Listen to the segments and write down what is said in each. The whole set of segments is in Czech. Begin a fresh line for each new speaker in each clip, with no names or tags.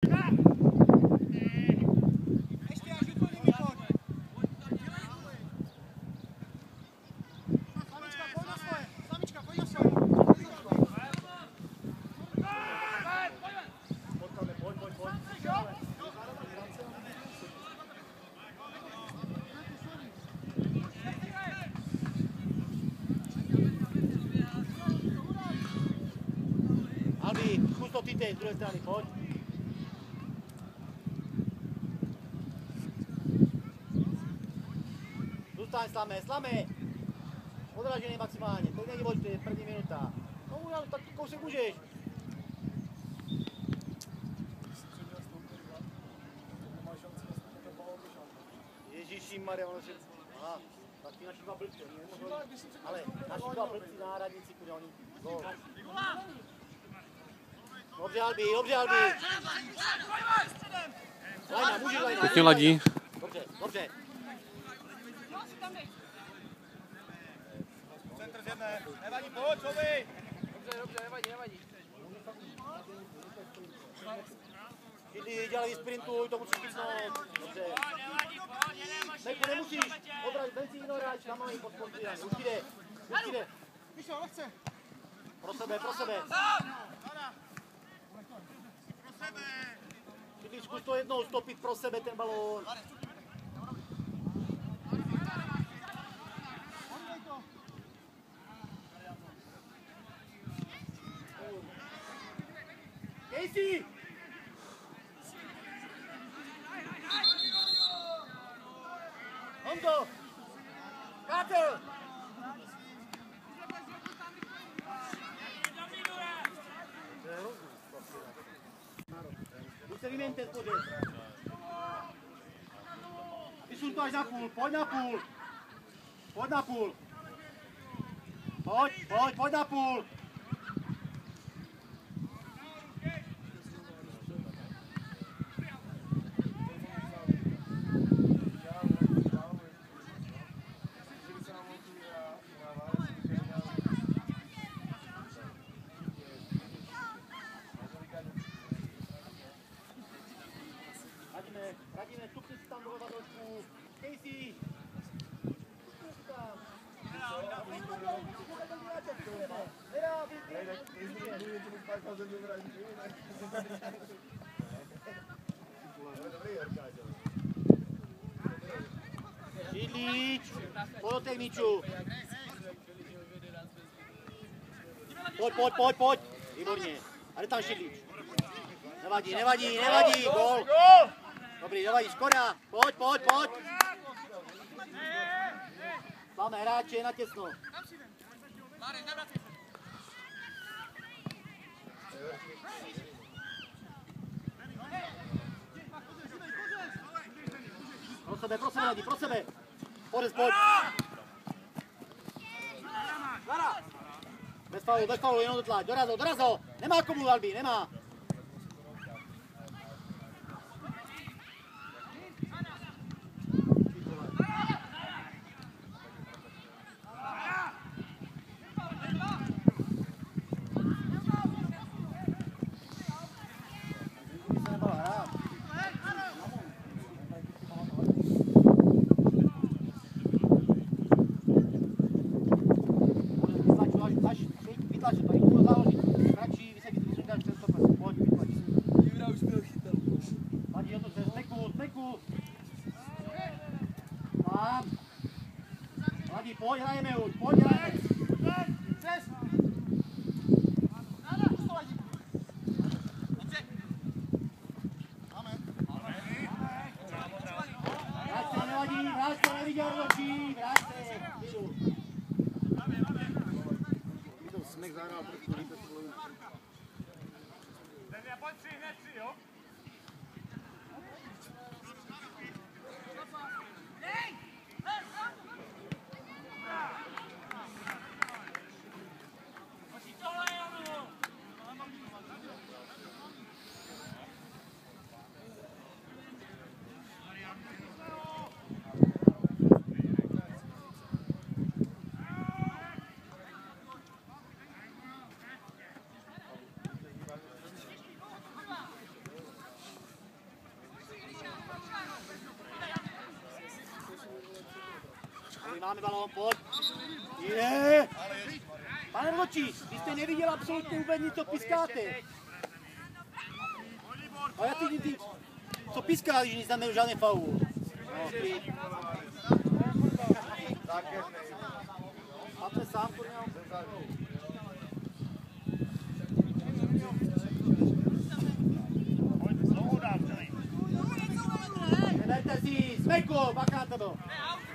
Zkus to ty z druhé strany, pojď. Zůstaň slame. Odražený maximálně, to není počty, je první minuta. No udělal, tak kousek můžeš. Ježišimarja, ono se... Aha, tak ty naši dva blbci, ale naši dva blbci náhradníci, kudy oni... Dobře, Albi. Lajna, můžeš Lajna.
Pěkně ladí.
Dobře.
Centr z jedné. Nevadí, pojď, Sovi.
Dobře, nevadí.
Když dělají sprintuj, to musíš chytnout. Dobře. Neku, nemusíš. Odraž, ven si ignorať, tam mají podpořit. Už jde.
Vyšel, lehce.
Pro sebe. Když zkus to jednou stopit pro sebe ten balón. Casey! Honzo! Carter! Už se vyměňte spoře. Vysun to až na půl, pojď na půl. Pojď na půl. Pojď na půl. Radíme, tukni si tam do vadočku. Casey! Židlíč! Podotej míču! Pojď! Výborně. Ale tam Židlíč. Nevadí, gól! Dobrý, nevadí, Škoda! Pojď! Máme hráče na těsno. Pro sebe, lidi, pro sebe. Pojď. Bez faulu, jenom dotlač. Dorazil. Nemá komu, Albi, nemá. Pojď, hrajeme už, Přes! Vrát se, nevadí, neviděl ročí, vrát se. Smek zahrál trošku lípe svůj.
Pojď 3, hned 3, jo?
Máme balón, pojď. Je! Pane Vlčí, vy jste neviděl absolutně vůbec nic, co pískáte. A já ty, co píská, když nic tam nebyl žádný faul. No, klid. Máte sám, kurňa. Nedajte si, Smejko, baká to bylo.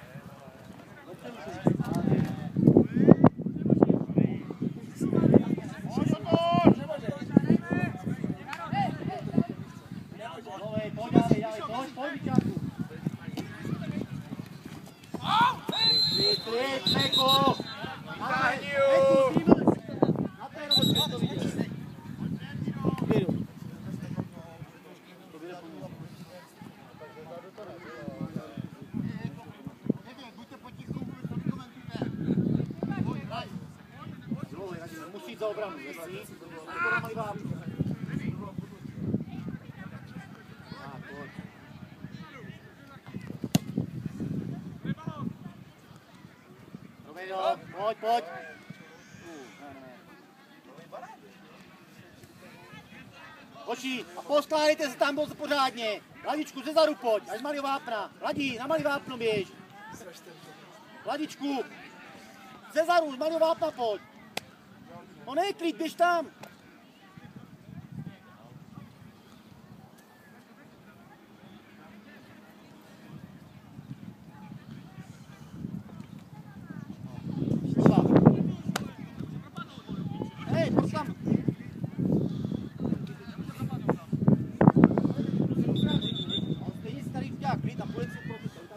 Musí jít za obranu, jasný? A to mají vápku. Pojď, pojď. Oči, a poskládejte se tam pořádně. Ladičku, ze zadu pojď, až z malého vápna. Ladí, na malý vápno běž. Ladičku, ze zadu, z malého vápna pojď. No ne, klid, běž tam. Hej, pojď tam. On stejně si tady udělá klid a půjde si pro to.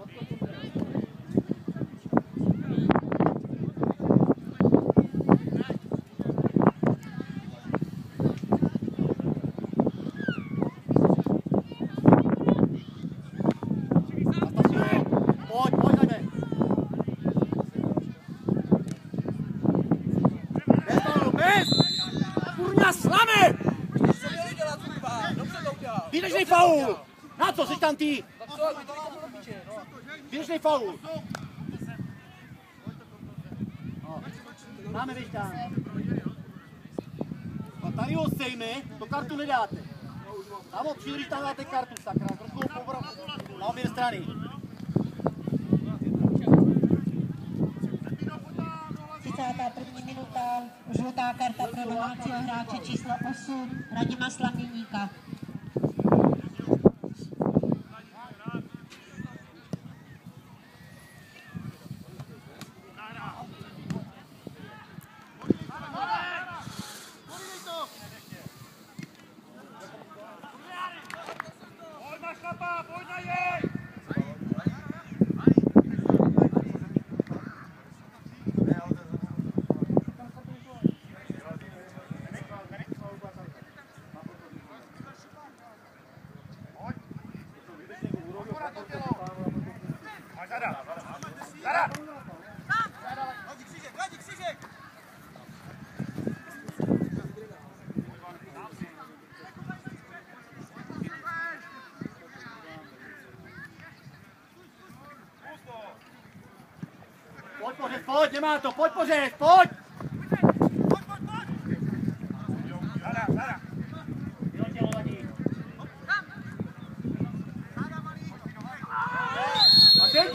Výdečnej faul! Na co, jsi tam ty? Výdečnej faul! No. Máme běž tam. A tady ho sejme, to kartu nedáte. Tam ho přijde, když tam dáte kartu, sakra, trošku ho povrát na obě strany.
První minuta, žlutá karta pro domácího hráče číslo 8, Radima Slaměníka.
Pojď pořez, pojď, nemá to, pojď pořez, pojď! A teď?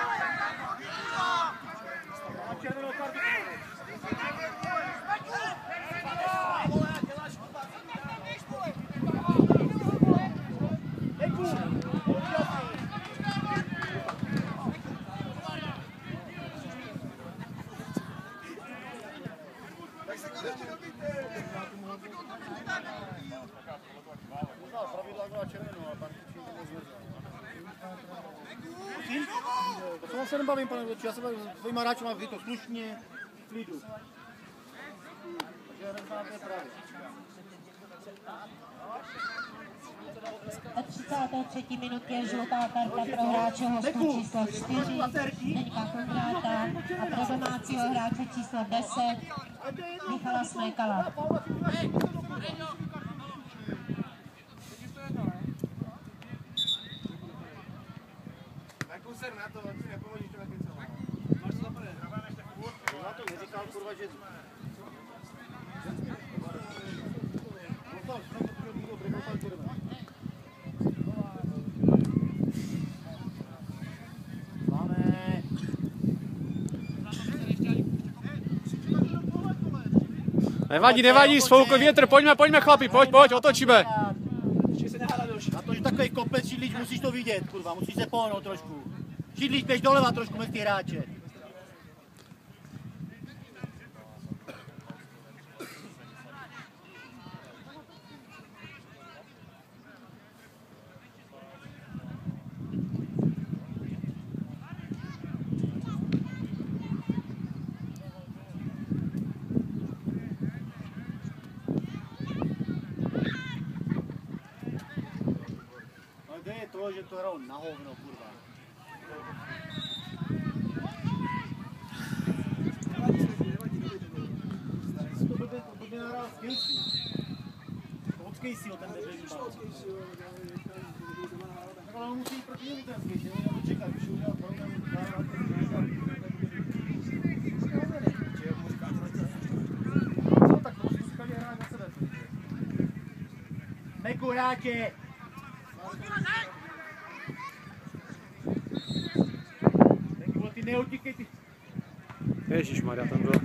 Červenou kartu. To se nebavím, pane Vlčí, já se bavím s tvojima hráčima, vy to slušně, v klidu. Takže rezultáty právě.
Ve 33. minutě žlutá karta pro hráče hostů číslo 4, Zdeňka Kondráta, a pro domácího hráče číslo 10, Michala Smekala.
Tak už jsem na to, nepomůžeš to, jak něco.
Nevadí, nevadí, sfoukl větr, pojďme chlapi, pojď, otočíme.
Na to, že takový kopec Šidlíč, musíš to vidět, kurva, musíš se pohnout trošku. Šidlíč, běž doleva trošku mezi ty hráče. To, že to hrál na hovno, kurva. To blbě nahrál s Casey. Od Caseyho ten debilní bal. Tak ale on musí jít proti němu ten Casey, on to čekat, když udělal to, tak to musí říkat, že hrát na sebe. Meku hráče! Neutíkej ty.
Ježišmarja, tam byl.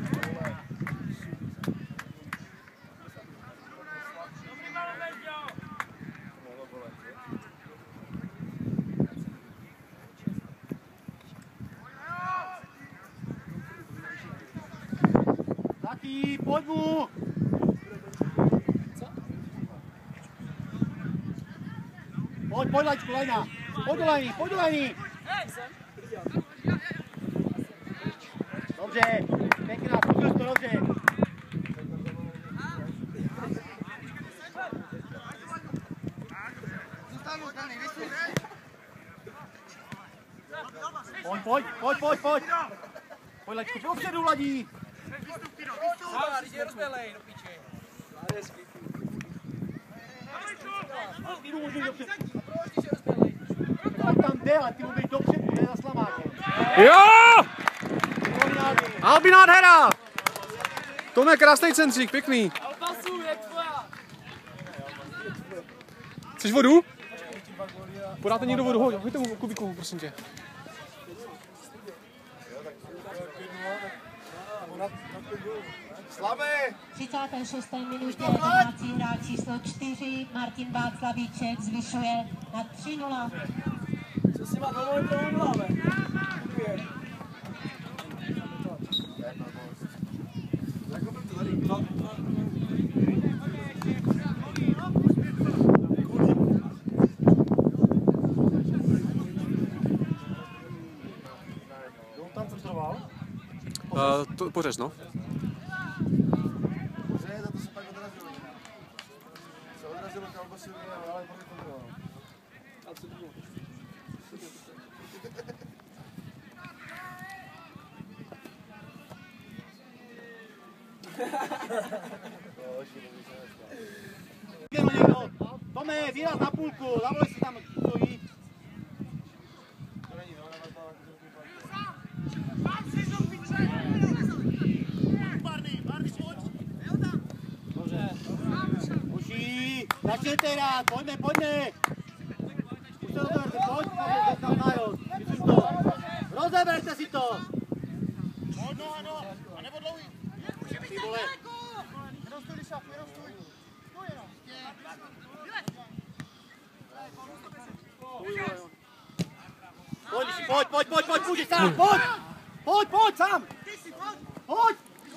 Zlatý, pojď mu! Pojď, Lačku, Lajna! Pojď do Lajny! Dobře, pěkná, pokus to dobře. Pojď. Pojď, Lačku, dopředu, Ladí.
Je rozbělej, do piči.
Ty mu můžeš dopředu. Tak tam jde, ale ty můžeš dopředu, ne za Slavákem.
Jo! Albi nádhera! Tomek, krásný centřík, pěkný.
Albasu, jak tvoja?
Chceš vodu? Podáte někdo vodu, hoďte mu kubíku, prosím tě.
V 36. minutě domácí hráč číslo 4 Martin Václavíček zvyšuje na 3-0.
Co si má dovolit, to uděláme.
Tam centroval?
Pořez, no.
To se pak odrazilo. Se odrazilo kalbasy, ale pořád kontroloval.
A co to bylo?
Tome, výraz na půlku, zavolej si tam stojí. Dobře. Uší, začněte hrát, pojďme. Už se rozeberte, pojď, tam nájod, myslím to. Rozeberte si to. No, a nebo dlouhý. Ty vole. Neroztuj, Lišák, neroztuj. Stůj jenom. Pojď, půjdeš sám, pojď sám. Pojď.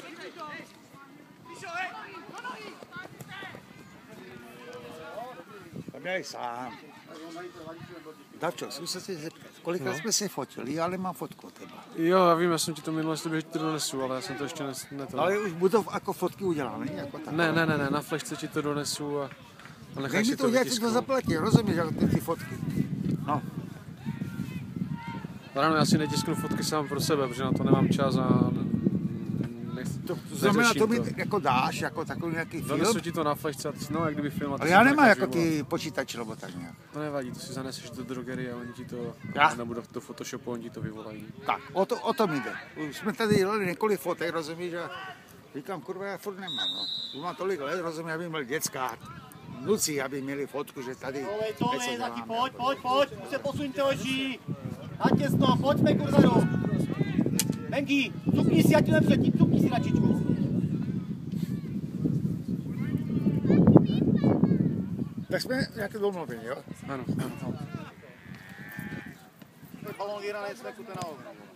Tam já sám. Davčo, zkus se zeptat, kolikrát jsme se fotili, já nemám fotku od tebe.
Jo, já vím, já jsem ti to minule slíbil, že ti to donesu, ale já jsem to ještě neto.
Ale už budu jako fotky uděláme, jako takové.
Ne, na flešce ti to donesu a necháš
Dej
si
mi
to
to, já ti to
vytisknout.
zaplatím, rozumíš, jako ty fotky. No.
Ráno já si netisknu fotky sám pro sebe, protože na to nemám čas a
To znamená, to mi jako dáš, jako takový nějaký film.
Donesu ti to na flešce, no jak kdyby film.
Ale já nemám jako ty počítače, nebo tak nějak.
To nevadí, to si zaneseš do drogerie a oni ti to, nebo do Photoshopu, oni ti to vyvolají.
Tak, o to mi jde. Už jsme tady dělali několik fotek, rozumíš, a Říkám, kurva, já furt nemám, no. Tu mám tolik let, rozumím, aby měli děcka, vnuci, aby měli fotku, že tady
To je taky, pojď, už se posuňte oží. Na těsno, pojďme kurveru. Menky, cukni si, ať ti nepředtím, cukni si na čičku.
Tak jsme nějaké domluvení, jo?
Ano.
Balon vyhrané jsme kute na obranu.